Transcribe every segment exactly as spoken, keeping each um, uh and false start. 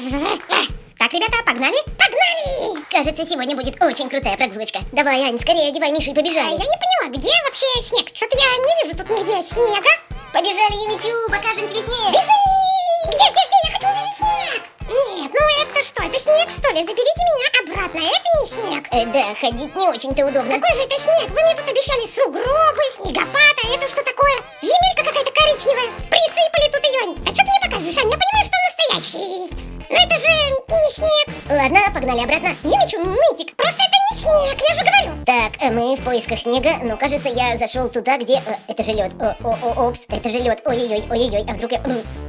Так, ребята, погнали? Погнали! Кажется, сегодня будет очень крутая прогулочка. Давай, Ань, скорее одевай Мишу и побежали. А я не поняла, где вообще снег? Что-то я не вижу тут нигде снега. Побежали, Юмичу, покажем тебе снег. Бежи! Где, где, где? Я хочу увидеть снег. Нет, ну это что? Это снег, что ли? Заберите меня обратно. Это не снег. Э, да, ходить не очень-то удобно. Какой же это снег? Вы мне тут обещали сугробы, снегопад, а это что такое? Земелька какая-то коричневая. Присыпали тут ее. А что ты мне показываешь, Ань? Я понимаю, что он настоящий. Но это же не снег. Ладно, погнали обратно. Юмичу, нытик, просто это не снег, я же говорю. Так, мы в поисках снега, но кажется, я зашел туда, где... Э, это же лед. О, о, о, опс, это же лед. Ой-ой-ой, ой-ой-ой, а вдруг я...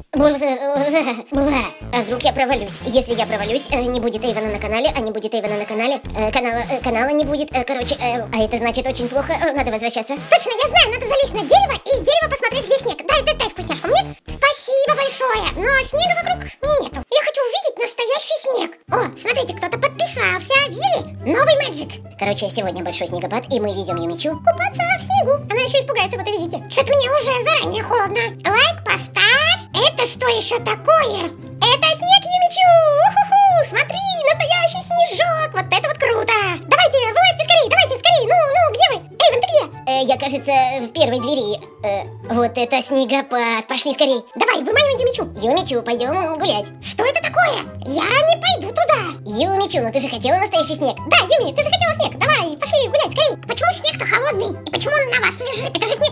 А вдруг я провалюсь? Если я провалюсь, не будет Эйвена на канале, а не будет Эйвена на канале, канала, канала не будет, короче, а это значит очень плохо, надо возвращаться. Точно, я знаю, надо залезть на дерево и с дерева посмотреть, где снег. Дай, дай, дай вкусняшку мне. Спасибо большое, но снега вокруг нету. Я хочу увидеть настоящий снег. О, смотрите, кто-то подписался, видели? Новый мэджик. Короче, сегодня большой снегопад, и мы везем Юмичу купаться в снегу. Она еще испугается, вот и видите. Что-то мне уже заранее холодно. Лайк поставь. Это что еще такое? Это снег, Юмичу! У-ху-ху! Смотри, настоящий снежок! Вот это вот круто! Давайте, вылазьте скорее, давайте скорее! Ну, ну, где вы? Эйвен, ты где? Э, я, кажется, в первой двери. Э, вот это снегопад! Пошли скорее! Давай, выманивай Юмичу! Юмичу, пойдем гулять! Что это такое? Я не пойду туда! Юмичу, ну ты же хотела настоящий снег! Да, Юми, ты же хотела снег! Давай, пошли гулять скорее! Почему снег-то холодный? И почему он на вас лежит? Это же снег!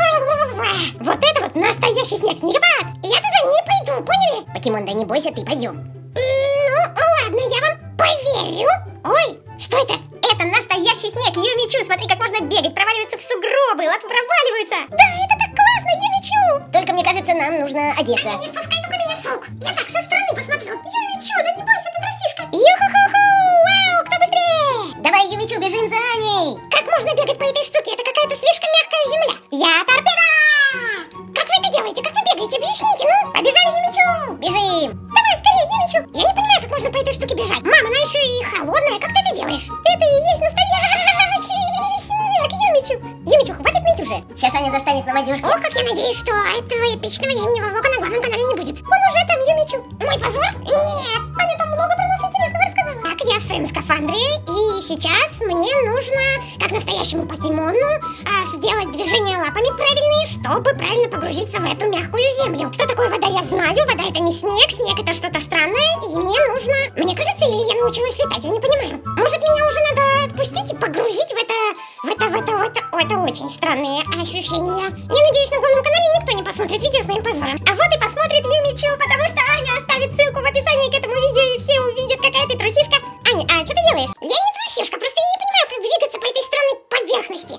Вот это вот настоящий снег, снегопад! Я туда не пойду, поняли? Покемон, да не бойся, ты пойдем. Ну, ладно, я вам поверю. Ой, что это? Это настоящий снег, Юмичу. Смотри, как можно бегать, проваливаться в сугробы, лапы проваливаются. Да, это так классно, Юмичу. Только мне кажется, нам нужно одеться. Аня, не впускай только меня с рук. Я так со стороны посмотрю. Юмичу, да не бойся, ты трусишка. Ю-ху-ху-ху, вау, кто быстрее? Давай, Юмичу, бежим за Аней. Как можно бегать по этой штуке? Это какая-то слишком мягкая земля. Я торпеда. Как вы это делаете? Как вы бегаете? Объясните, ну? Побежали, Юмичу! Бежим! Давай скорее, Юмичу! Я не понимаю, как можно по этой штуке бежать. Мама, она еще и холодная. Как ты это делаешь? Это и есть настоящий снег, Юмичу! Юмичу, хватит ныть уже. Сейчас Аня достанет нам одежки. Ох, как я надеюсь, что этого эпичного зимнего влога на главном канале не будет. Он уже там, Юмичу. Мой позор? Нет. Аня там много про нас интересного рассказала. Так, я в своем скафандре, и сейчас мне нужно, как настоящему покемону, сделать движения лапами правильные, чтобы правильно погрузиться в эту мягкую землю. Что такое вода, я знаю. Вода это не снег, снег это что-то странное, и мне нужно... Мне кажется, или я научилась летать, я не понимаю. Может, меня уже надо отпустить и погрузить в это... В это, в это, в это... В это очень странные ощущения. Я надеюсь, на главном канале никто не посмотрит видео с моим позором. А вот и посмотрит Юмичу, потому что Аня оставит ссылку в описании к этому видео, и все увидят, какая ты трусишка. Аня, а что ты делаешь? Я не трусишка, просто я не понимаю, как двигаться по этой странной поверхности.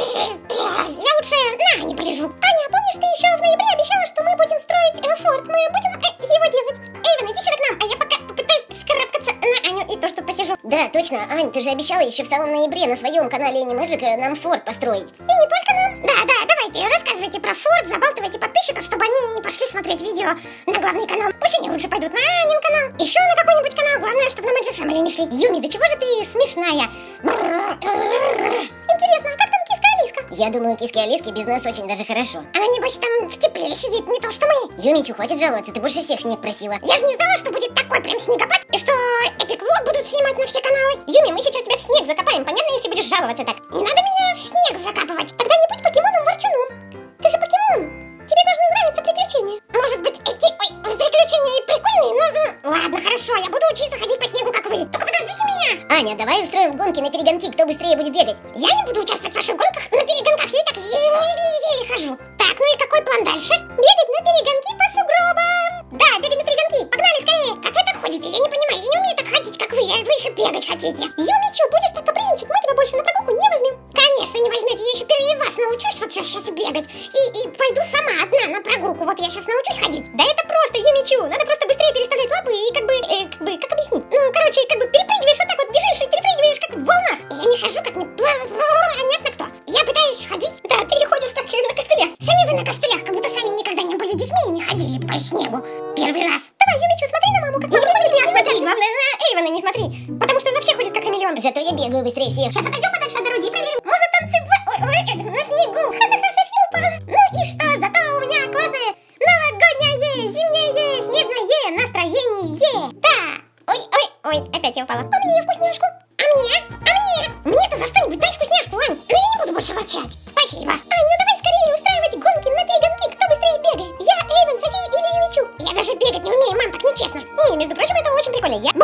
Я лучше на Ане полежу. Аня, помнишь, ты еще в ноябре обещала, что мы будем строить э, форт? Мы будем э, его делать. Эйвен, иди сюда к нам, а я пока попытаюсь вскарабкаться на Аню и то, что посижу. Да, точно, Ань, ты же обещала еще в самом ноябре на своем канале Animagic нам форт построить. И не только нам. Да, да, давайте, рассказывайте про форт, забалтывайте подписчиков, чтобы они не пошли смотреть видео на главный канал. Пусть они лучше пойдут на Анин канал, еще на какой-нибудь канал, главное, чтобы на Magic Family не шли. Юми, да чего же ты смешная? Интересно, а как там киска Алиска? Я думаю, киске Алиски без нас очень даже хорошо. Она, небось, там в тепле сидит, не то что мы. Юмичу, хватит жаловаться, ты больше всех снег просила. Я же не знала, что будет такой прям снегопад, и что Эпик Влог будут снимать на все каналы. Юми, мы сейчас тебя в снег закопаем, понятно, если будешь жаловаться так? Не надо меня в снег закапывать. Тогда не будь покемоном-ворчуном. Ты же покемон. Тебе должны нравиться приключения. Может быть, эти ой, приключения и прикольные, но... Ну, ладно, хорошо, я буду учиться ходить по снегу, как вы. Только подождите меня. Аня, давай устроим гонки на перегонки, кто быстрее будет бегать. Я не буду участвовать в ваших гонках на перегонках, я и так еле-еле хожу. Так, ну и какой план дальше? Бегать на перегонки по сугробам. Да, бегать на перегонки, погнали скорее. Как вы так ходите? Я не понимаю, я не умею так ходить, как вы, а вы еще бегать хотите. Юмичу, будешь так капризничать, мы тебя больше на прогулку не возьмем. Конечно, не возьмете, я еще впервые вас научусь вот сейчас бегать. И, и пойду сама одна на прогулку, вот я сейчас научусь ходить. Да это просто, Юмичу, надо просто быстрее переставлять лапы и как бы, э, как бы, как объяснить? Ну, короче, как бы перепрыгиваешь вот так вот, бежишь и перепрыгиваешь как в волнах. Я не хожу как не... Понятно кто. Я пытаюсь ходить. Да, ты ходишь как на костылях. Сами вы на костылях, как будто сами никогда не были детьми и не ходили по снегу. Первый раз. Давай, Юмичу, смотри на маму, как мама смотрит на меня, смотри. Главное, на Эйвена не смотри, потому что он вообще ходит как хамелеон. Зато я бегаю быстрее всех. Сейчас отойдем подальше от дороги и проверим. Можно танцевать. Ой, ой, э, на снегу. Ха-ха-ха, София упала. Ну и что, зато у меня классное новогоднее, зимнее, снежное настроение. Да, прикольно. Я...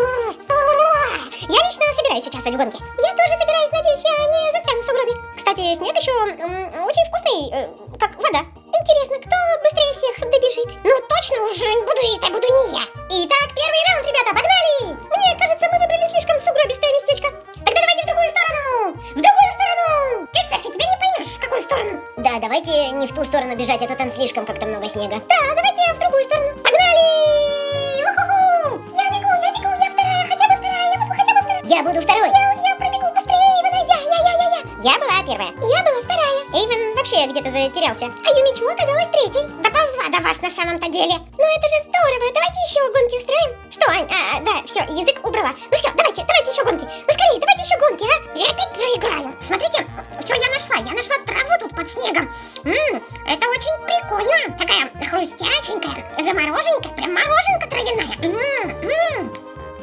Я лично собираюсь участвовать в гонке. Я тоже собираюсь, надеюсь, я не застряну в сугробе. Кстати, снег еще м, очень вкусный, э, как вода. Интересно, кто быстрее всех добежит? Ну точно уже буду это буду не я. Итак, первый раунд, ребята, погнали! Мне кажется, мы выбрали слишком сугробистое местечко. Тогда давайте в другую сторону! В другую сторону! Ты, Софи, тебя не поймешь, в какую сторону? Да, давайте не в ту сторону бежать, это там слишком как-то много снега. Да, давайте в другую сторону. Погнали! У-ху-ху! Я бегу, я бегу, я вторая, хотя бы вторая, я буду хотя бы вторая. Я буду второй. Я, я пробегу быстрее Эйвена, я, я, я, я, я. Я была первая. Я была вторая. Эйвен вообще где-то затерялся. А Юмичу оказалась третьей. Доползла до вас на самом-то деле. Ну это же здорово. Давайте еще гонки устроим. Что, Ань? А, да, все, язык убрала. Ну все, давайте, давайте еще гонки. Ну скорее, давайте еще гонки, а? Я опять проиграю. Смотрите, что я нашла. Я нашла траву тут под снегом. Ммм, это очень прикольно. Такая хрустяченькая, замороженькая, прям мороженка травяная. Ммм,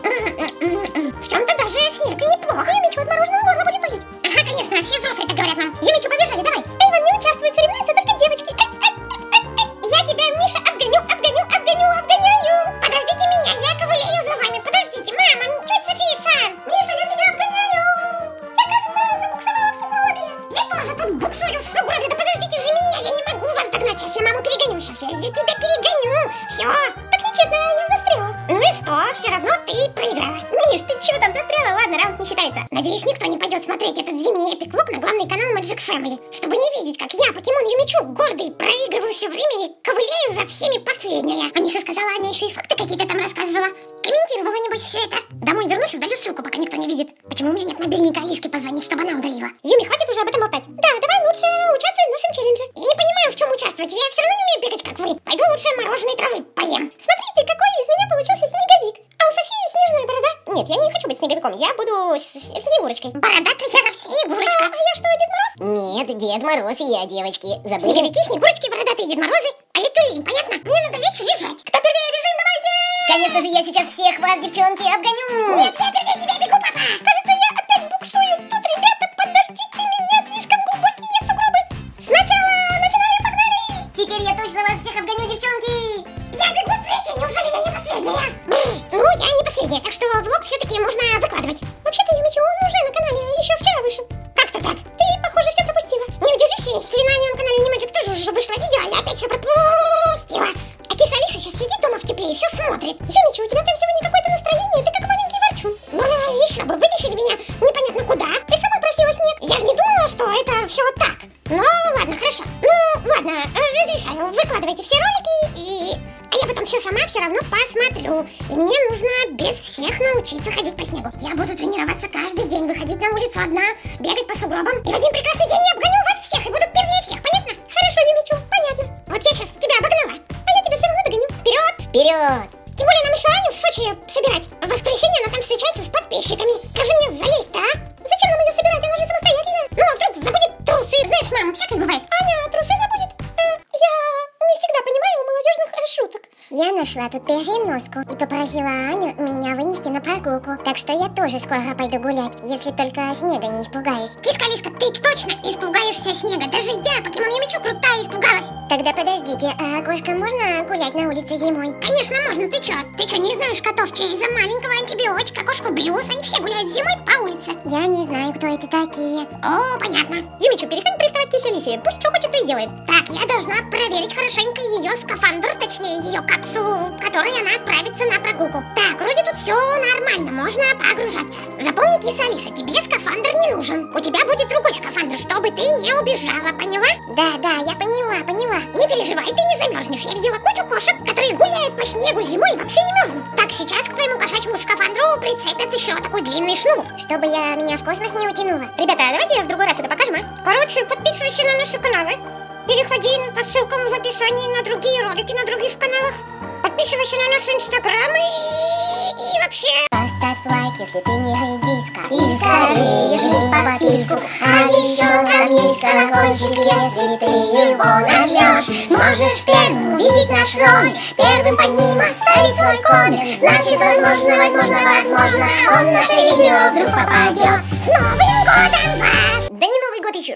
ммм. В чем-то даже снег и неплохо. Юмичу от мороженого горло будет болеть. Ага, конечно, все взрослые так говорят нам. Юмичу, побежали, давай. Эйвен не участвует, соревнуются только девочки. Ай, ай, ай, ай, ай. Я тебя, Миша, обгоню, обгоню, обгоню, обгоняю. Подождите меня, я ковыляю за вами. Подождите, мама, тетя София-сан. Миша, я тебя обгоняю. Я, кажется, забуксовала в сугробе. Я тоже тут буксую в сугробе. Да подождите же меня, я не могу вас догнать. Сейчас я маму перегоню, сейчас я, я тебя перегоню. Все, так нечестно, я застряла. Ну и что, все равно ты проиграла. Миш, ты чего там застряла? Ладно, раунд не считается. Надеюсь, никто не пойдет смотреть этот зимний эпик-влог на главный канал Magic Family, чтобы не видеть, как я, покемон Юмичу, гордый, проигрываю все время и ковыляю за всеми последняя. А Миша сказала, Аня еще и факты какие-то там рассказывала. Комментировала, небось, все это. Домой вернусь, удалю ссылку, пока никто не видит. Почему у меня нет мобильника Алиске позвонить, чтобы она удалила? Юми, хватит уже об этом болтать. Да, давай лучше участвуй в нашем челлендже. Я не понимаю, в чем участвовать. Я все равно не умею бегать, как вы. Пойду лучше мороженой травы поем. Смотрите, какой из меня получился снеговик. А у Софии снежная борода. Нет, я не хочу быть снеговиком. Я буду с с Снегурочкой. Бородатая Снегурочка. А, а я что, Дед Мороз? Нет, Дед Мороз и я, девочки. Забыли? Снеговики, Снегурочки, бородатые Дед Морозы. А я тюлень, понятно? Мне надо лечь и лежать. Кто первее, бежим, давайте! Конечно же, я сейчас всех вас, девчонки, обгоню. Нет, я первее тебя бегу, папа. Кажется, я опять буксую. Тут, ребята, подождите меня, слишком глубокие сугробы. Сначала начинаем, погнали. Теперь я точно вас всех обгоню, девчонки. Я бегу третья, неужели я не последняя? Ну, я не последняя, так что влог все-таки можно выкладывать. Вообще-то, Юмичу, он уже на канале, еще вчера вышел. Как-то так. Ты, похоже, все пропустила. Не удивлюсь, если на нем канале Animagic тоже уже вышло видео, а я опять все пропустила. А киса Алиса сейчас сидит дома в тепле и все смотрит. Юмичу, у тебя прям сегодня какое-то настроение, ты как маленький ворчун. Еще бы, вытащили меня непонятно куда. Ты сама просила снег. Я же не думала, что это все вот так. Ну, ладно, хорошо. Ну, ладно, разрешаю. Выкладывайте все ролики и... А я потом все сама все равно посмотрю. И мне нужно без всех научиться ходить по снегу. Я буду тренироваться каждый день, выходить на улицу одна, бегать по сугробам. И в один прекрасный день я обгоню вас всех и буду первее всех, понятно? Хорошо, Юмичу, понятно. Вот я сейчас тебя обогнала, а я тебя все равно догоню. Вперед! Вперед! Тем более нам еще Аню в Сочи собирать. В воскресенье она там встречается с подписчиками. Как же мне залезть-то, а? Зачем нам ее собирать? Она же самостоятельная. Ну, а вдруг забудет трусы? Знаешь, мам, всякое бывает. Аня трусы забудет? А, я не всегда понимаю молодежных шуток. Я нашла тут переноску и попросила Аню меня вынести на прогулку. Так что я тоже скоро пойду гулять, если только снега не испугаюсь. Киска-лиска, ты точно испугаешься снега. Даже я, покемон Юмичу, крутая, испугалась. Тогда подождите, а кошкам можно гулять на улице зимой? Конечно можно, ты чё? Ты чё, не знаешь котов, чей из-за маленького антибиотика, кошку Блюз, они все гуляют зимой по улице? Я не знаю, кто это такие. О, понятно. Юмичу, перестань приставать к кисе Алисе, пусть что хочет, то и делает. Так, я должна проверить хорошенько ее скафандр, точнее ее капсулу, в которой она отправится на прогулку. Так, вроде тут все нормально, можно погружаться. Запомни, киса Алиса, тебе скафандр не нужен. У тебя будет другой скафандр, чтобы ты не убежала, поняла? Да, да, я поняла, поняла. Не переживай, ты не замерзнешь. Я видела кучу кошек, которые гуляют по снегу зимой и вообще не мерзнут. Так, сейчас к твоему кошачьему скафандру прицепят еще такой длинный шнур, чтобы я меня в космос не утянула. Ребята, давайте в другой раз это покажем, а? Короче, подписывайся на наши каналы. Переходи по ссылкам в описании на другие ролики на других каналах. Подписывайся на наши инстаграмы и, и вообще... Поставь лайк, если ты не редиска. И скорее жми подписку. А еще там есть колокольчик, если ты его нажмешь. Сможешь первым увидеть наш ролик, первым под ним оставить свой коммент. Значит, возможно, возможно, возможно, он в наше видео вдруг попадет.